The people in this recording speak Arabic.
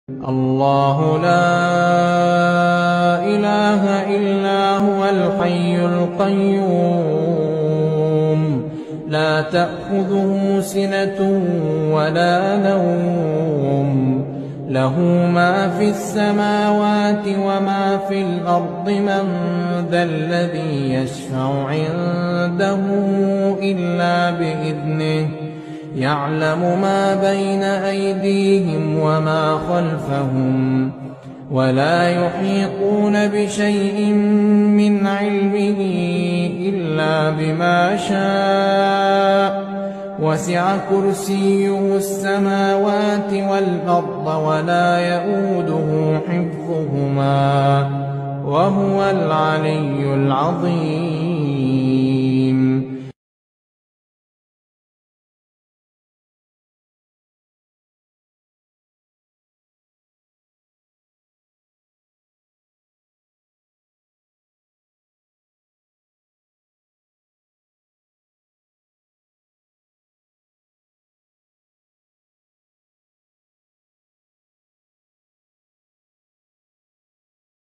الله لا إله إلا هو الحي القيوم لا تأخذه سنة ولا نوم له ما في السماوات وما في الأرض من ذا الذي يشفع عنده إلا بإذنه يعلم ما بين أيديهم وما خلفهم ولا يحيطون بشيء من علمه إلا بما شاء وسع كرسيه السماوات والأرض ولا يئوده حفظهما وهو العلي العظيم.